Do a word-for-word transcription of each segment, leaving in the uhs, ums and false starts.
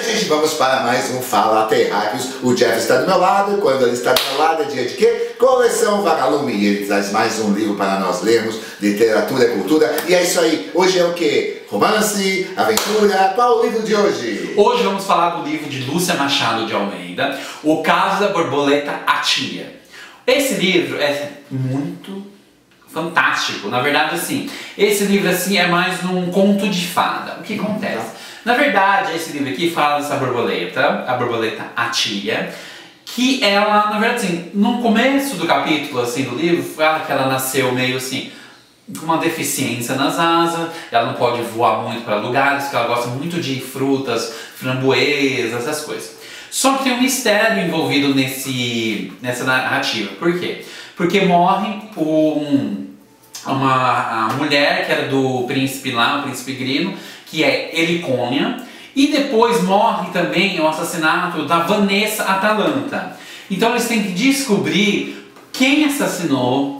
gente, vamos para mais um Fala Terráqueos. O Jeff está do meu lado, e quando ele está do meu lado é dia de quê? Coleção Vagalume. E ele traz mais um livro para nós lermos, literatura e cultura. E é isso aí, hoje é o quê? Romance, aventura, qual o livro de hoje? Hoje vamos falar do livro de Lúcia Machado de Almeida, O Caso da Borboleta A Tia. Esse livro é muito fantástico. Na verdade, assim, esse livro assim é mais um conto de fada. O que acontece? Na verdade, esse livro aqui fala dessa borboleta, a borboleta A Tia, que ela, na verdade, assim, no começo do capítulo, assim, do livro, fala que ela nasceu meio assim, com uma deficiência nas asas, ela não pode voar muito para lugares, porque ela gosta muito de frutas, framboesas, essas coisas. Só que tem um mistério envolvido nesse, nessa narrativa. Por quê? Porque morre um, uma a mulher que era do príncipe lá, o príncipe Grino, que é Helicônia, e depois morre também o assassinato da Vanessa Atalanta. Então eles têm que descobrir quem assassinou,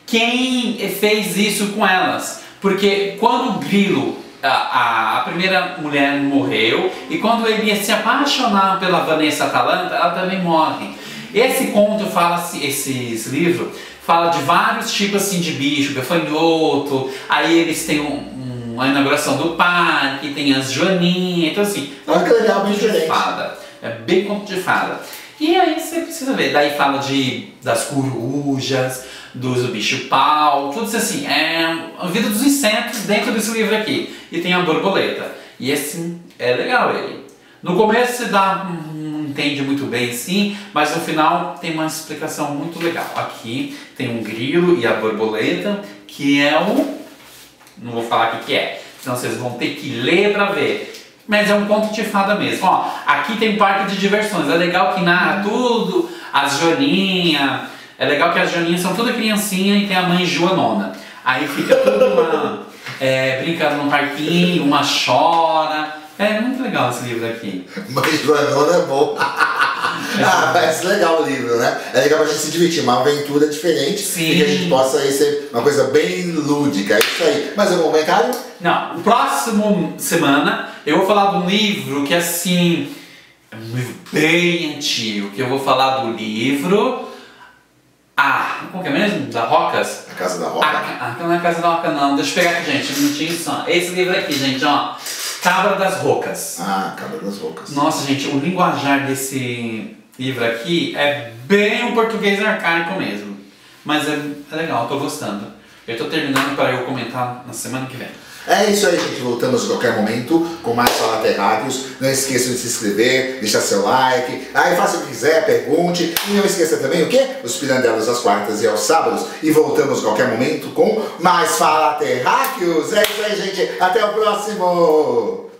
quem fez isso com elas. Porque quando o Grilo, a, a, a primeira mulher morreu, e quando ele ia se apaixonar pela Vanessa Atalanta, ela também morre. Esse conto fala, esses livros, fala de vários tipos assim de bicho, gafanhoto, aí eles têm um a inauguração do parque, tem as joaninhas, então assim, ah, que legal, bem conto de fada, é bem conto de fada. E aí você precisa ver, daí fala de, das corujas, dos bicho-pau, tudo isso assim, é a vida dos insetos dentro desse livro aqui. E tem a borboleta, e assim, é legal ele. No começo você dá, não entende muito bem sim, mas no final tem uma explicação muito legal. Aqui tem um grilo e a borboleta, que é o... não vou falar o que, que é, senão vocês vão ter que ler pra ver. Mas é um conto de fada mesmo. Ó, aqui tem um parque de diversões. É legal que narra tudo, as joaninhas. É legal que as joaninhas são toda criancinha e tem a mãe Joanona. Aí fica tudo uma, é, brincando no parquinho, uma chora. É muito legal esse livro aqui. Mãe Joanona é bom. Ah, parece legal o livro, né? É legal pra gente se divertir, uma aventura diferente. Sim. E que a gente possa ser uma coisa bem lúdica. É isso aí. Mais algum comentário? Não, próximo semana eu vou falar de um livro que assim, é um livro bem antigo, que eu vou falar do livro... Ah, como que é mesmo? Da Rocas? A Casa da Roca? Ah, não é a Casa da Roca não, deixa eu pegar aqui gente, um minutinho só. Esse livro aqui, gente, ó, Cabra das Rocas. Ah, Cabra das Rocas. Nossa, gente, o linguajar desse livro aqui é bem um português arcaico mesmo. Mas é, é legal, tô gostando. Eu tô terminando para eu comentar na semana que vem. É isso aí, gente. Voltamos a qualquer momento com mais Fala Terráqueos. Não esqueçam de se inscrever, deixar seu like. Aí faça o que quiser, pergunte. E não esqueça também o quê? Os Pirandelos às quartas e aos sábados. E voltamos a qualquer momento com mais Fala Terráqueos. É isso aí, gente. Até o próximo!